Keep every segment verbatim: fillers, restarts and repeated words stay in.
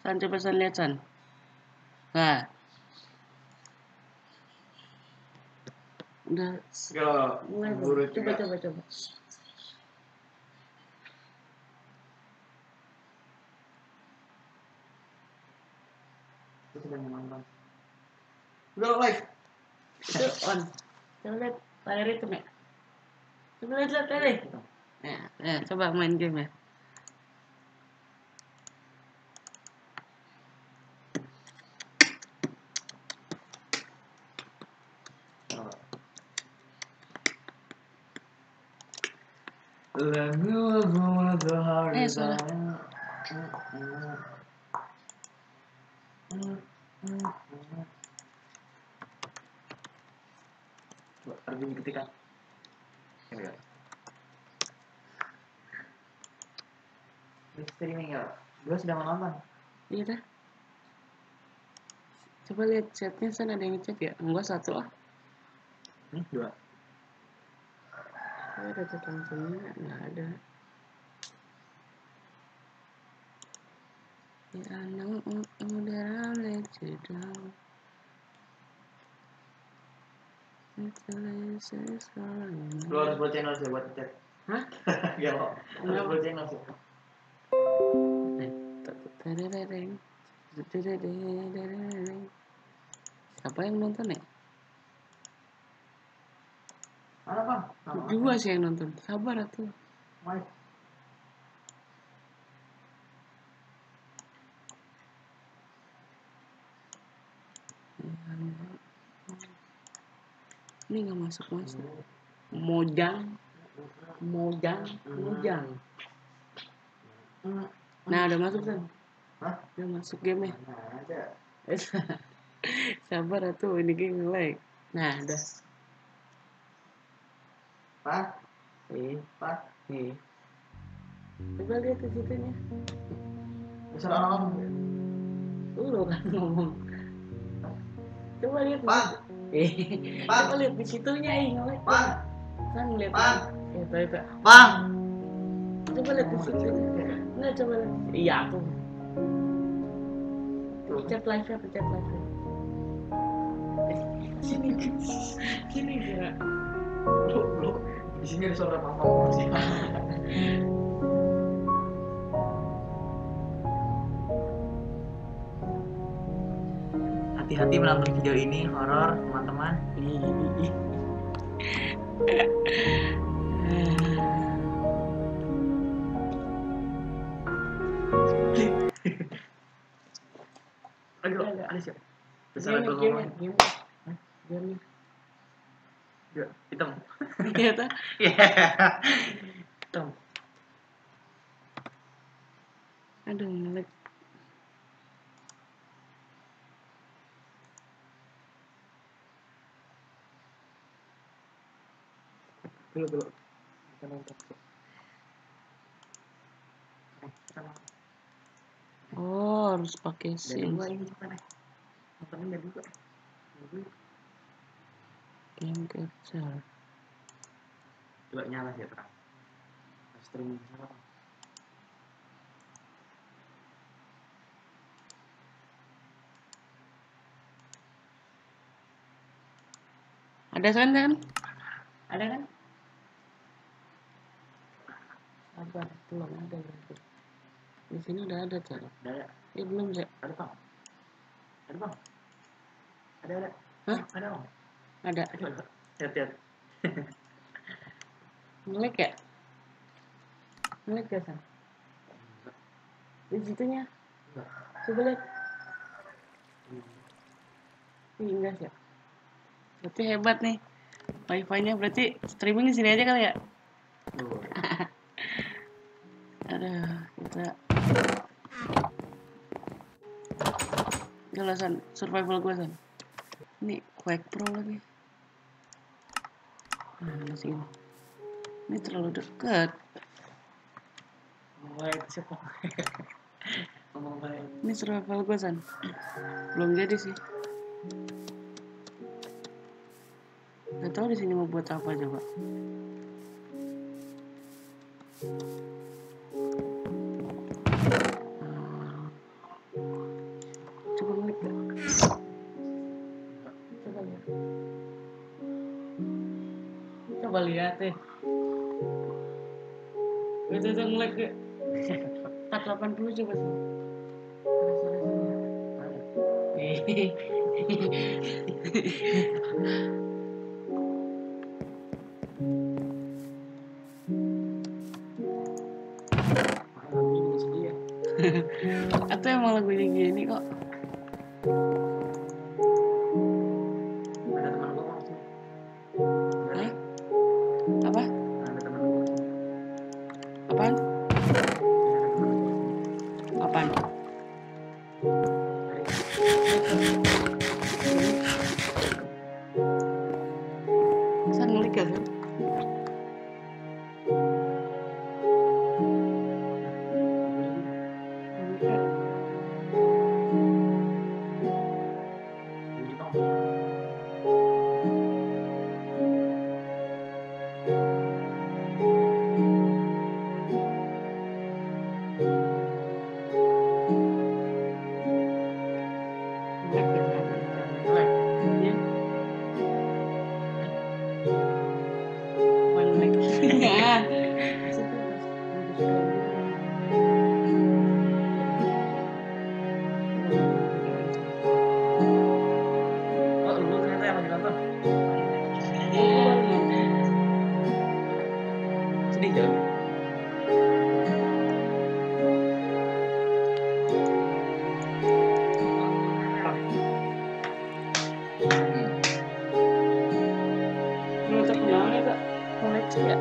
San, coba San lihat San. Nah. Udah. Mulai belum? Coba, coba, coba. Udah live. Itu on. Coba lihat layar itu nih. Coba lihat lihat tadi. Nah, nah, coba main game ya. Let me love you with the heart Eh, is salah. Coba terbunyi ketika ini ya. Ini streaming ya. Gue sedang menonton. Iya dah. Coba lihat chatnya San, ada yang ngechat ya? Enggak, satu ah. Hmm, dua. Oh, ada chat langsungnya? Nggak ada. Yeah, I know, oh, oh, that I let you down. Lu harus buat channel sih buat chat. Hah? Ya lo. Harus buat channel sih. Siapa yang nonton ya? Mana bang? Dua sih yang nonton. Sabar atuh. Mike. Ini nggak masuk masuk. Mojang, Mojang, Mojang. Nah udah masuk kan? Hah? Udah masuk game ya? Nah, ada. Sabar atuh, ini game like. Nah udah. Pak? Eh, Pak? eh. Coba lihat di situnya. Bisa orang-orang. Lu kan ngomong. Coba lihat di Pak? situ. Eh, Pak? coba lihat di situnya, eh, ngelek. Pak? Kan ngeliat. Pak? Eh, itu itu. Bang? Coba lihat di situnya. Enggak, coba lihat. Iya, aku. Pencet live-nya, pencet live-nya. Eh, sini, sini kira. Lu, lu. Di sini ada suara mama sih. Hati-hati menonton video ini horor, teman-teman. Aduh, ada siapa? Besar aku ngomong. Game, game, Ya, hitam. iya tuh. Iya. Hitam. Aduh, ngelek. Dulu, dulu. Kita nonton. Kita nonton. Oh, harus pakai Ada sim. dua ini cepetan. Nontonnya ada dua. Game capture. Coba nyala sih ya, terang. Streaming sama. Ada kan kan? Ada kan? Sabar, belum ada berarti. Di sini udah ada tuh. Ada, ada. Eh belum ya? Ada bang. Ada bang. Ada, ada. Hah? Ada bang. Ada. Ada. Lihat-lihat. Ngelek ya? Ngelek ya San? Di situnya. Coba lihat. Ih, enggak sih. Berarti hebat nih. Wifi-nya berarti streaming di sini aja kali ya? Oh. Aduh, kita. Udah San, survival gue San. Ini Quake Pro lagi. Nah, masih ini. Ini terlalu dekat. Mulai siapa? Ngomong baik. Ini survival gue San. Belum jadi sih. Gak tau di sini mau buat apa coba. lihat deh. Itu tuh ngelag ke empat delapan puluh coba sih. Atau emang lagunya gini kok. Ada teman gua langsung. Hah? Apa? Ada teman gua. Apaan? Apaan? San ngulik ya, San? Oh, lu ternyata yang lagi nonton. Sedih jauh. Lu terkenal ya kak? Koleksi ya?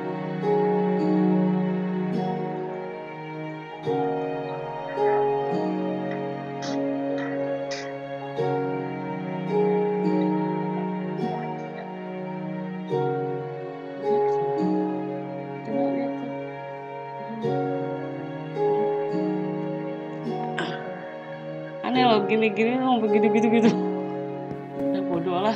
Coba lihat tuh. Aneh loh, gini-gini mau begitu gitu gitu. Ya bodoh lah.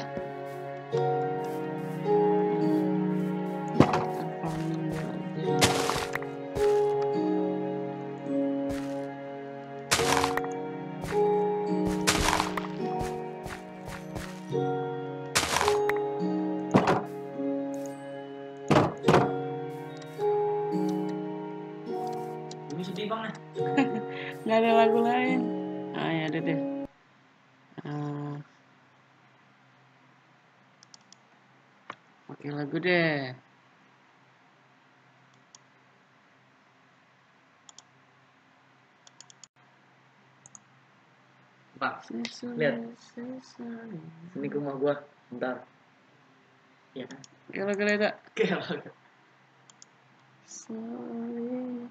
Ini sedih bang nih. Nggak ada lagu lain. Ah ya ada deh. Ah. Oke lagu deh. Bang, lihat. Ini ke rumah gua. Bentar. Iya kan? Oke lagu lain tak? Kayak lagu. Sorry.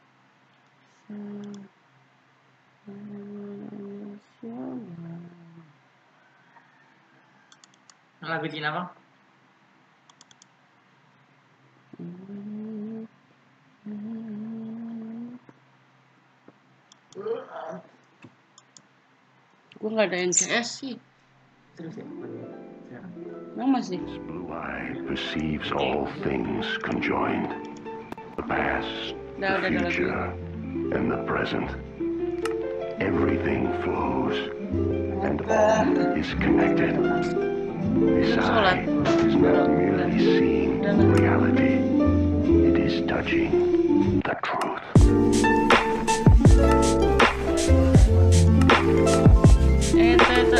Lagu Cina bang. Gue nggak ada N C S sih. Terus ya. Emang masih? Blue eye perceives all things conjoined. The past, Udah, the udah, udah future, and the present. Everything flows, and all is connected. This eye is not merely seeing reality, it is touching the truth. Eh, itu, itu.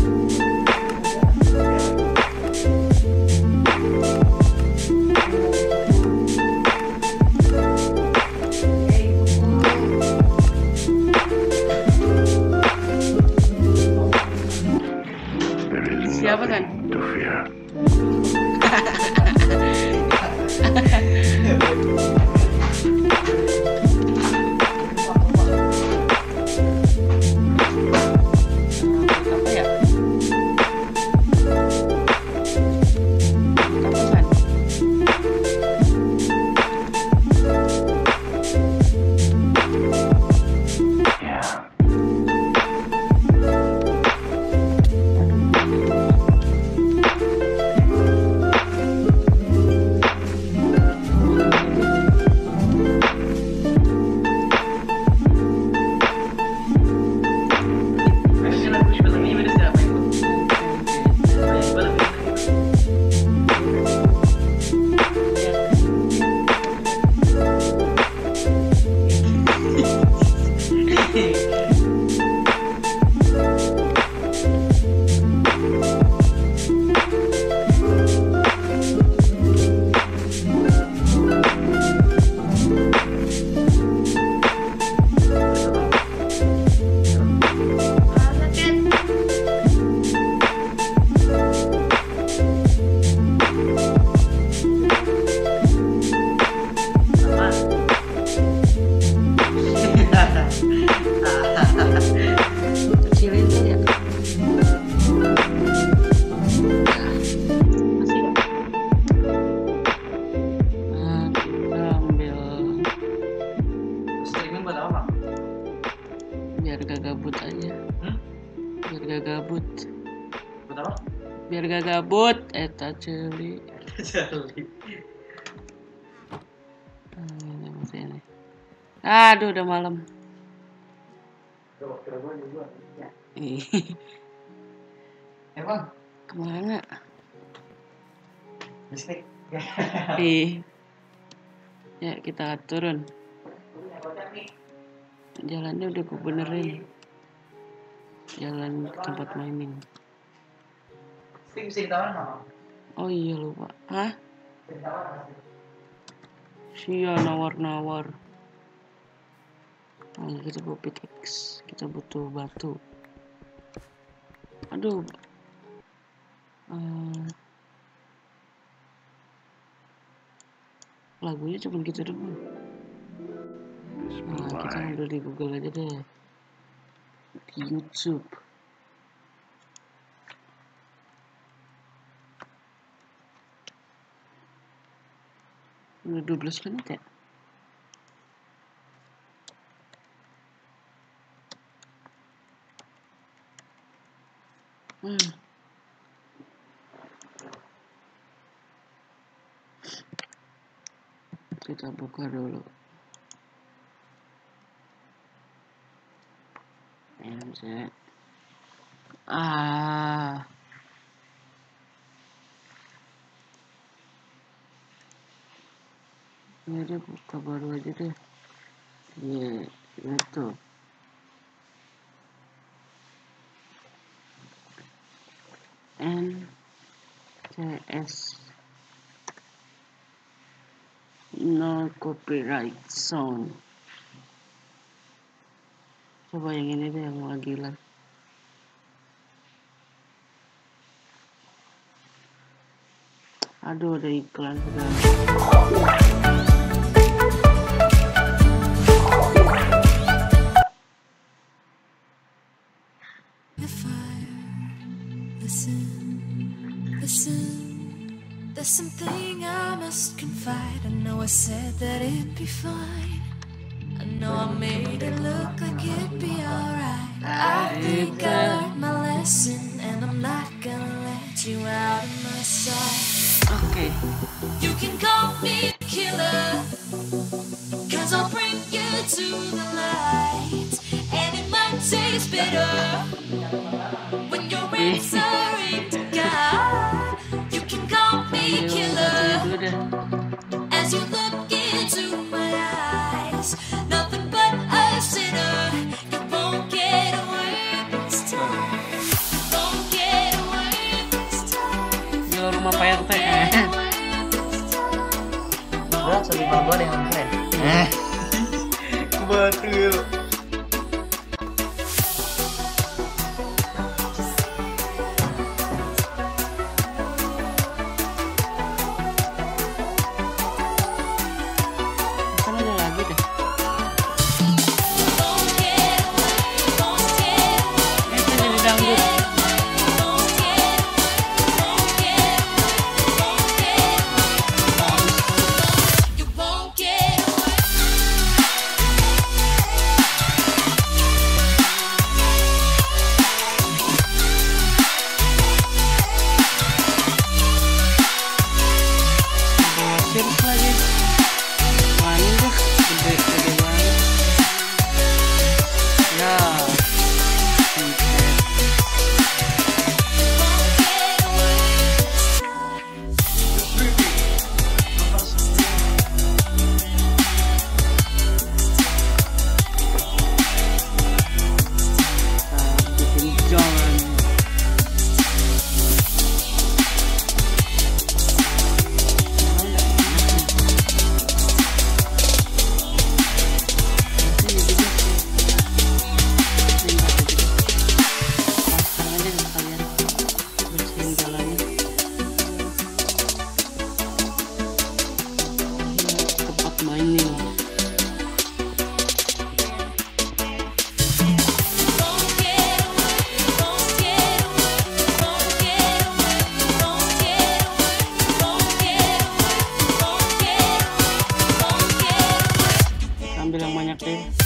There is Siapa kan? nothing to fear. Kecilin saja. Gabut buat apa? Biar gak gabut eta celi Celi. Aduh udah malam. Emang kemana? Listrik. Ih. Ya kita turun. Jalannya udah gue benerin. Jalan ke tempat mining. Listrik bisa ditawar nggak? Oh iya lupa. Hah? Sia nawar-nawar. Nah, kita butuh pickaxe. Kita butuh batu. Aduh. Uh, lagunya cuma gitu doang. Nah, kita ambil di Google aja deh. Di YouTube. Udah dua belas menit ya? Hmm. Kita buka dulu. M Z. Ah. Ini dia buka baru aja deh. Iya, YouTube. N C S no copyright sound. Coba yang ini deh yang lagi live. Aduh ada iklan segala. There's something I must confide. I know I said that it'd be fine. I know I made it look like it'd be alright. I think I learned my lesson, and I'm not gonna let you out of my sight. Okay. You can call me a killer, cause I'll bring you to the light. And it might taste bitter when you're answering to God. You can call me killer as you look into my eyes. Nothing but a sinner. You won't get away this time. You won't get away this time. Di rumah P R T. Enggak, selima gua ada yang keren. Eh. Betul.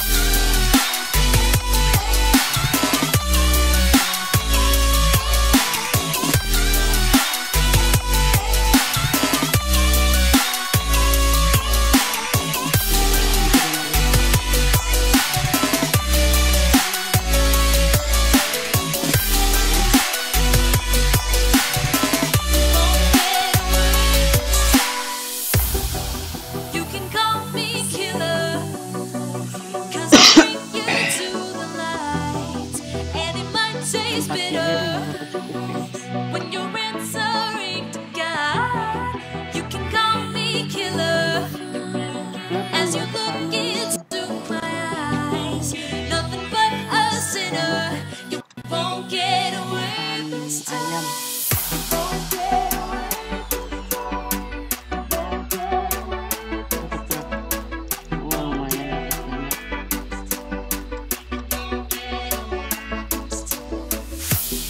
You can call me killer, 'cause I bring you to the light, and it might taste bitter when you're answering to God. You can call me killer as you look into my eyes. Nothing but a sinner. You won't get away this time. You won't get away. Oh, lumayan.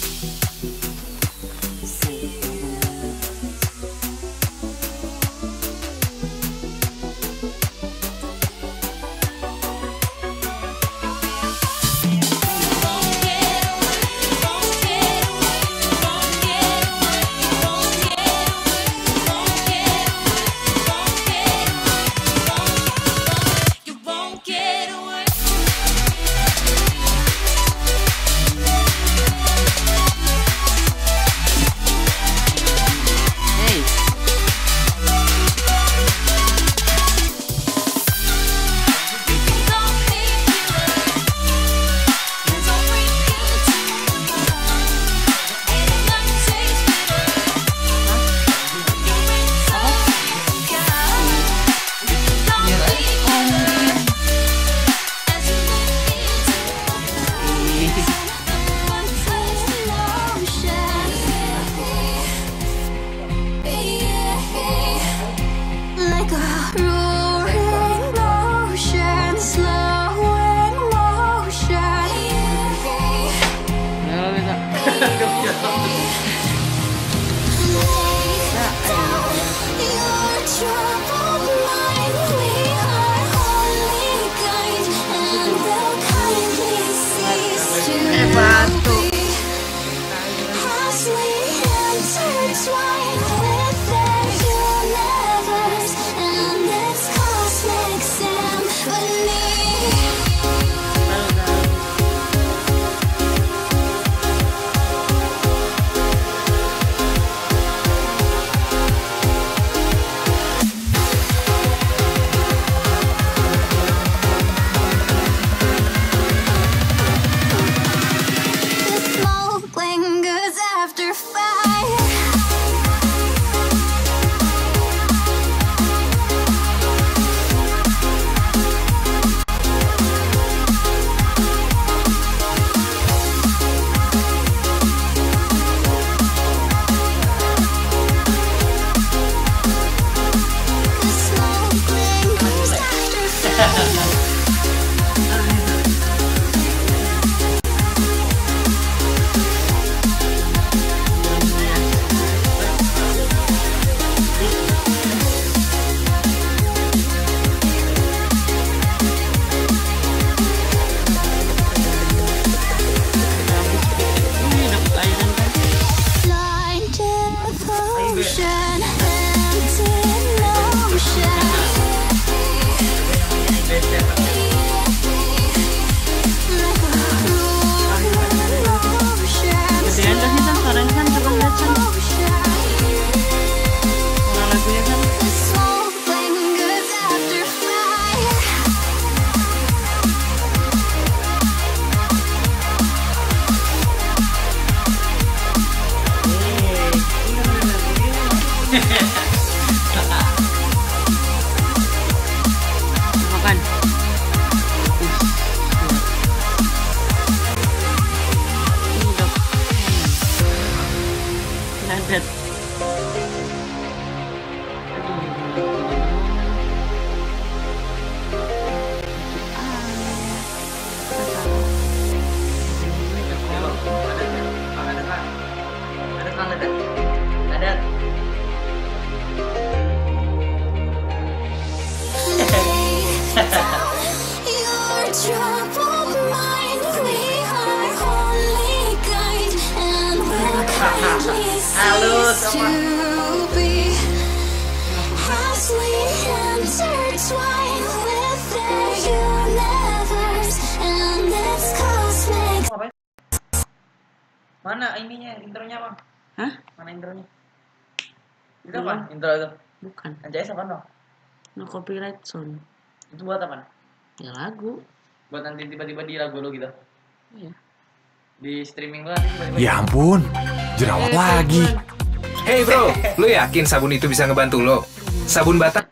halus used apa? to be as we intertwine with the universe and its cosmic. Ngapain? Mana ininya, intronya bang? Hah? Mana intronya? Itu Belum. apa? Intro itu? Bukan. Anjay apa dong? No copyright sound. Itu buat apa? Ya lagu. Buat nanti tiba-tiba di lagu lo gitu? Iya. Di streaming lo nanti tiba-tiba. Ya ampun, jerawat Eh, lagi. Hey bro, lu yakin sabun itu bisa ngebantu lo? Sabun batak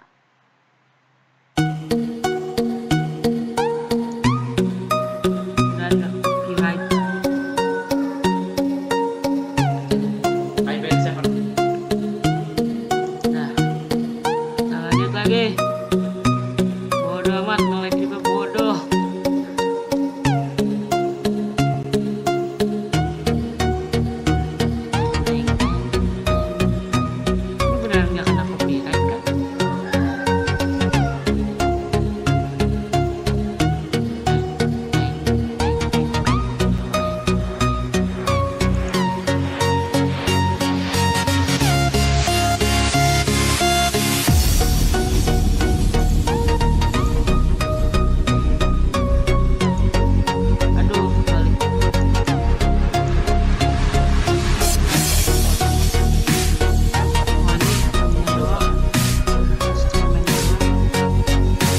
Udah ada copyright. I B N seven. Nah, kita lanjut lagi. Bodoh amat, nge-like juga bodoh. Ini beneran nggak kena copyright kan? Aduh, balik. Oh, ini ini doang. Instrumen doang.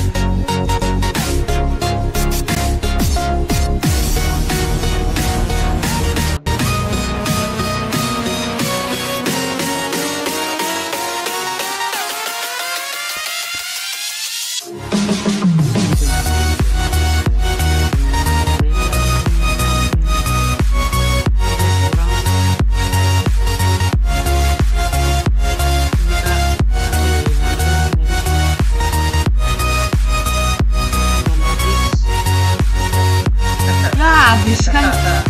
Ya habis kan.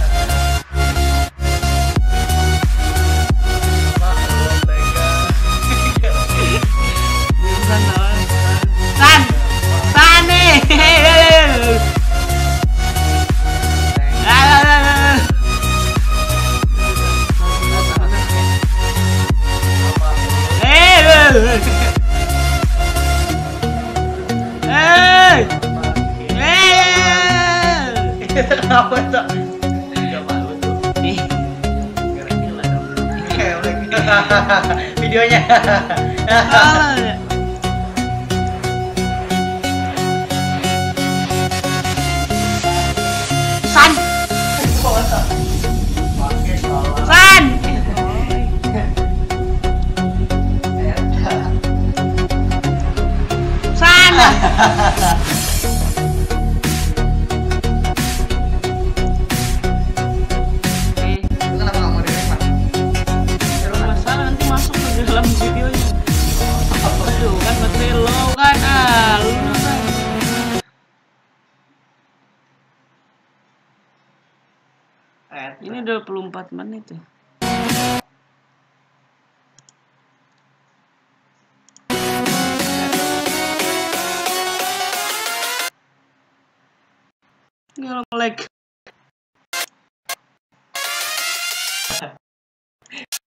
Bukan lawan. San, San nih. Hey! Hey! Kenapa tuh? Gak malu tuh. Gara-gara dong. Videonya. San! San! San! Eh, Kenapa nggak mau direkam? kalau masalah nanti masuk ke dalam videonya. Aduh, kan baterai low kan. Ah, lu kan. Eh, Ini dua puluh empat menit ya. Nggak like.